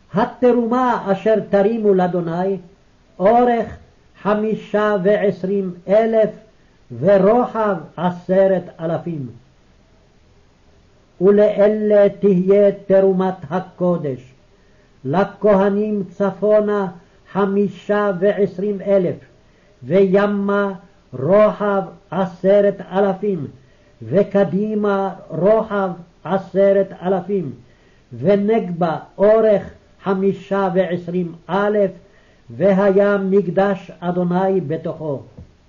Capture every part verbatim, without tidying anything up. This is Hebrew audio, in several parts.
התרומה אשר תרימו לאדוני, אורך חמישה ועשרים אלף, ורוחב עשרת אלפים. ולאלה תהיה תרומת הקודש, לכהנים צפונה חמישה ועשרים אלף, וימה רוחב עשרת אלפים, וקדימה רוחב עשרת אלפים, ונגבה אורך חמישה ועשרים אלף, והיה מקדש אדוני בתוכו.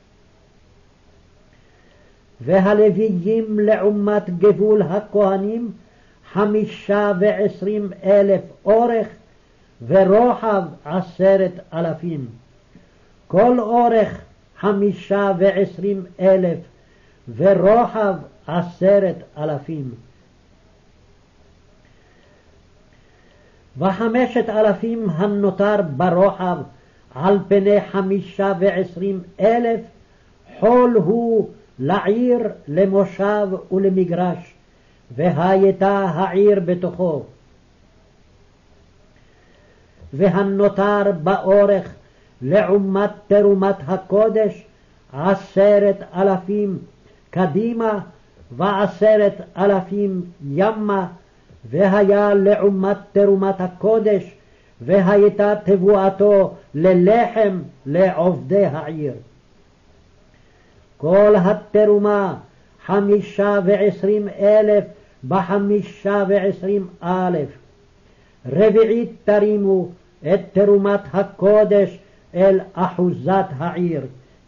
והלוויים לעומת גבול הכהנים חמישה ועשרים אלף אורך, ורוחב עשרת אלפים. כל אורך חמישה ועשרים אלף, ורוחב עשרת אלפים. וחמשת אלפים הנותר ברוחב על פני חמישה ועשרים אלף, חול הוא לעיר, למושב ולמגרש, והייתה העיר בתוכו. והנותר באורך לעומת תרומת הקודש עשרת אלפים קדימה, ועשרת אלפים ימה, והיה לעומת תרומת הקודש, והייתה תבואתו ללחם לעובדי העיר. כל התרומה חמישה ועשרים אלף בחמישה ועשרים אלף. רביעית תרימו את תרומת הקודש אל אחוזת העיר.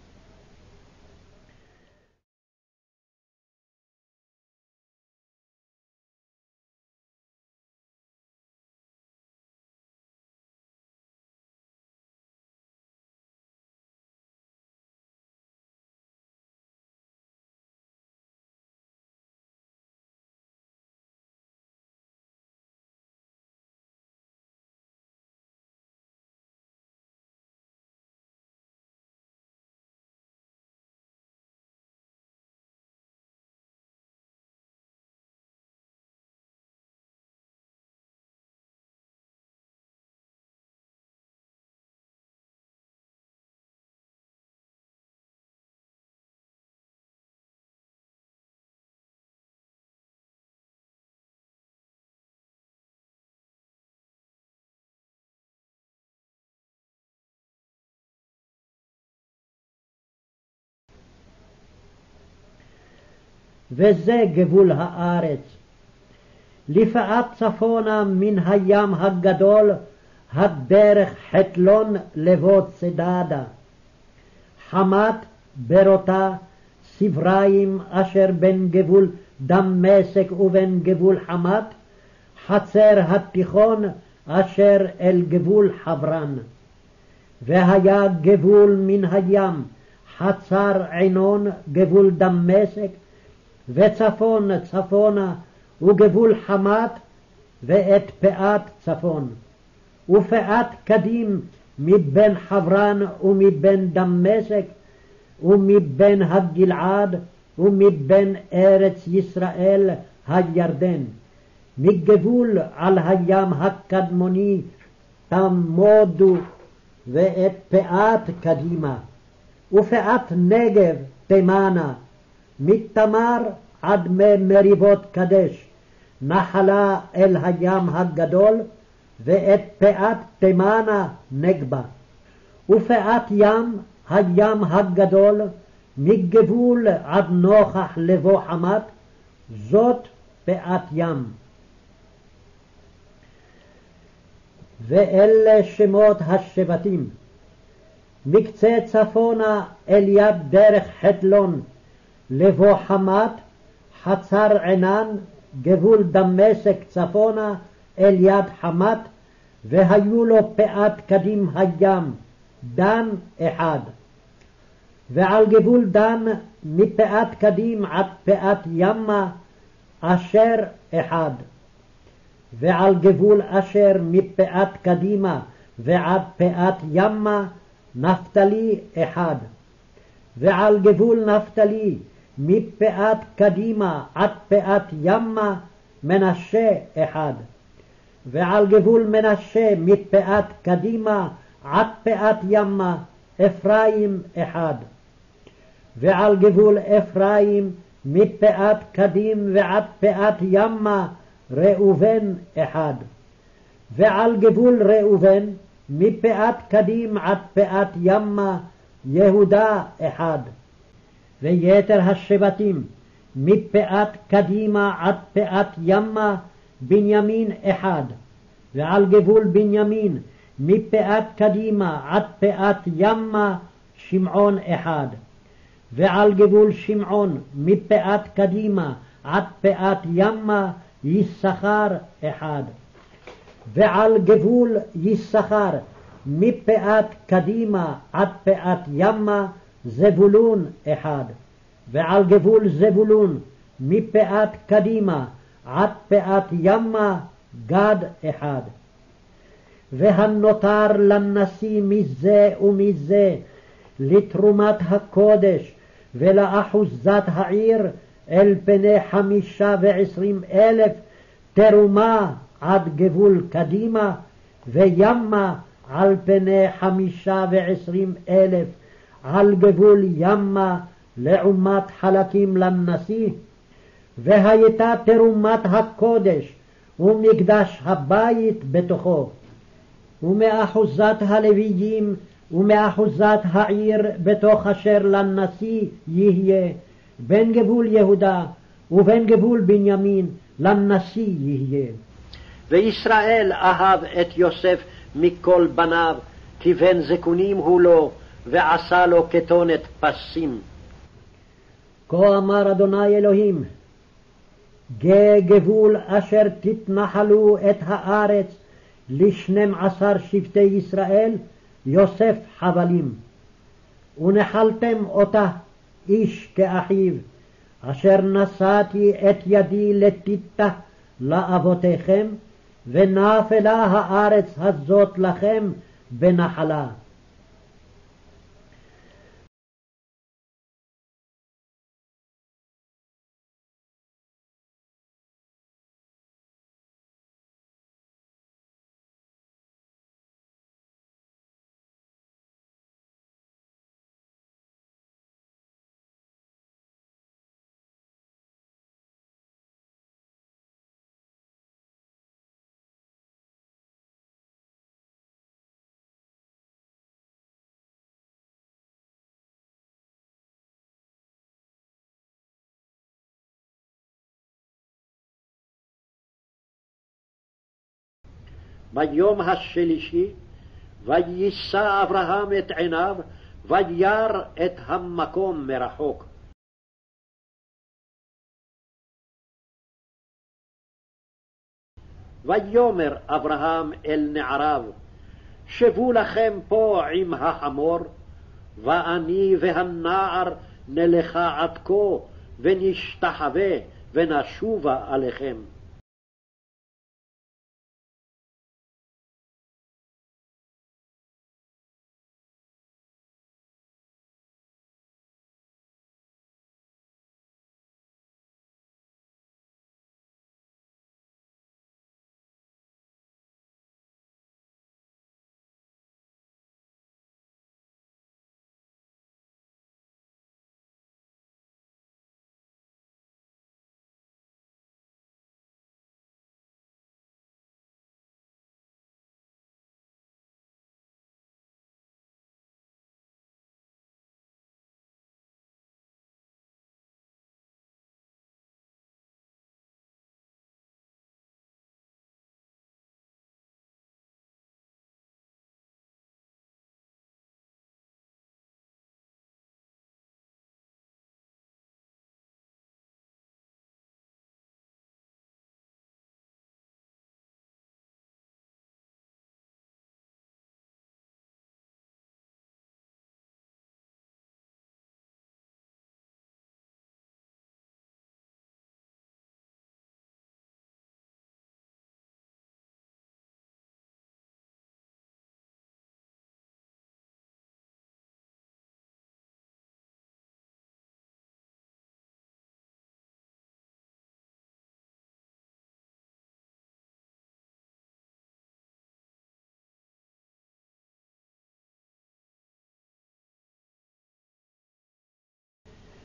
וזה גבול הארץ. לפאת צפונה מן הים הגדול, הדרך חתלון לבוא צדדה. חמת ברותה, סבריים אשר בין גבול דמשק ובין גבול חמת, חצר התיכון אשר אל גבול חברן. והיה גבול מן הים, חצר עינון גבול דמשק, וצפון צפונה וגבול חמת, ואת פאת צפון. ופאת קדים מבין חברן ומבין דמשק, ומבין הגלעד, ומבין ארץ ישראל הירדן, מגבול על הים הקדמוני תמודו, ואת פאת קדימה. ופאת נגב תימנה, מתמר עד מריבות קדש, נחלה אל הים הגדול, ואת פאת תימנה נגבה. ופאת ים, הים הגדול, מגבול עד נוכח לבוא חמת, זאת פאת ים. ואלה שמות השבטים. מקצה צפונה אל יד דרך חתלון, לבוא חמת, חצר עינן, גבול דמשק צפונה אל יד חמת, והיו לו פאת קדים הים, דן אחד. ועל גבול דן מפאת קדים עד פאת ימה, אשר אחד. ועל גבול אשר מפאת קדימה ועד פאת ימה, נפתלי אחד. ועל גבול נפתלי מפאת קדימה עד פאת ימה, מנשה אחד. ועל גבול מנשה מפאת קדימה עד פאת ימה אפרים אחד. ועל גבול אפרים מפאת קדים ועד פאת ימה ראובן אחד. ועל גבול ראובן מפאת קדים עד פאת ימה יהודה אחד. ויתר השבטים מפאת קדימה עד פאת ימה בנימין אחד. ועל גבול בנימין מפאת קדימה עד פאת ימה שמעון אחד. ועל גבול שמעון מפאת קדימה עד פאת ימה יששכר אחד. ועל גבול יששכר מפאת קדימה עד פאת ימה זבולון אחד. ועל גבול זבולון מפאת קדימה עד פאת ימה גד אחד. והנותר לנשיא מזה ומזה לתרומת הקודש ולאחוזת העיר אל פני חמישה ועשרים אלף תרומה עד גבול קדימה, וימה על פני חמישה ועשרים אלף על גבול ימה לעומת חלקים לנשיא. והייתה תרומת הקודש ומקדש הבית בתוכו, ומאחוזת הלוויים ומאחוזת העיר בתוך אשר לנשיא יהיה, בין גבול יהודה ובין גבול בנימין לנשיא יהיה. וישראל אהב את יוסף מכל בניו, כי בן זקונים הוא לו, ועשה לו כתונת פסים. כה אמר אדוני אלוהים, גה גבול אשר תתנחלו את הארץ לשנים עשר שבטי ישראל, יוסף חבלים. ונחלתם אותה איש כאחיו, אשר נשאתי את ידי לתיתה לאבותיכם, ונפלה הארץ הזאת לכם בנחלה. ביום השלישי ויישא אברהם את עיניו וירא את המקום מרחוק. ויאמר אברהם אל נעריו, שבו לכם פה עם החמור, ואני והנער נלכה עד כה ונשתחווה ונשובה עליכם.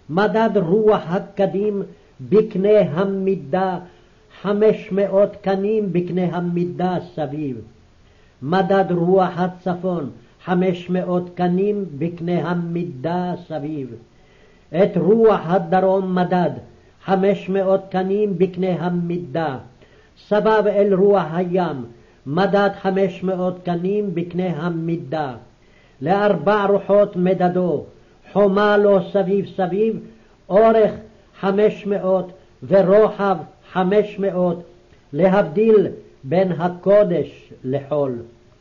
מדד רוח הקדים בקנה המידה, חמש מאות קנים בקנה המידה סביב. מדד רוח הצפון, חמש מאות קנים בקנה המידה סביב. את רוח הדרום מדד, חמש מאות קנים בקנה המידה. סבב אל רוח הים, מדד חמש מאות קנים בקנה המידה. לארבע רוחות מדדו, חומה לו סביב סביב, אורך חמש מאות ורוחב חמש מאות, להבדיל בין הקודש לחול.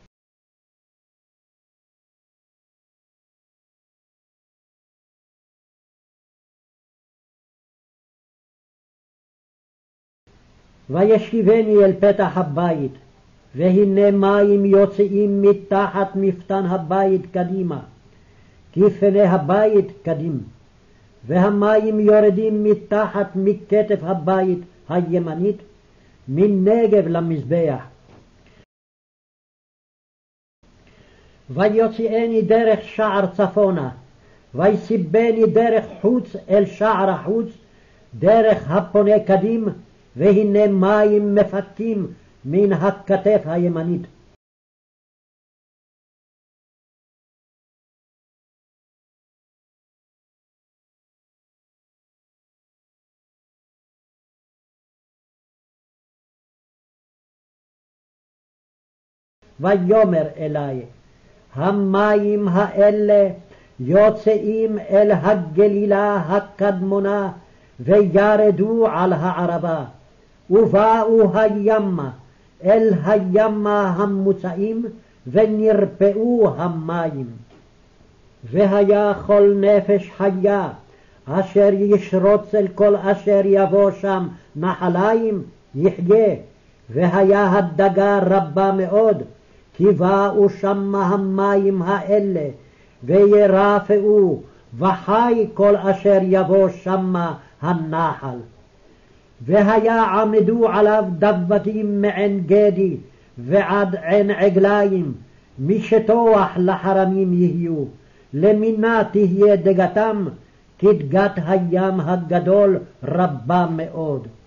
וישיבני אל פתח הבית, והנה מים יוצאים מתחת מפתן הבית קדימה, כפני הבית קדים, והמים יורדים מתחת מכתף הבית הימנית, מנגב למזבח. ויוציאני דרך שער צפונה, ויסיבני דרך חוץ אל שער החוץ, דרך הפונה קדים, והנה מים מפקים מן הכתף הימנית. ויאמר אלי, המים האלה יוצאים אל הגלילה הקדמונה, וירדו על הערבה, ובאו הימה אל הימה המוצאים, ונרפאו המים. והיה כל נפש חיה אשר ישרוץ אל כל אשר יבוא שם נחליים יחיה, והיה הדגה רבה מאוד, כי באו שמה המים האלה, וירפאו, וחי כל אשר יבוא שמה הנחל. והיה עמדו עליו דבתים מעין גדי ועד עין עגליים, משטוח לחרמים יהיו, למינה תהיה דגתם, כדגת הים הגדול רבה מאוד.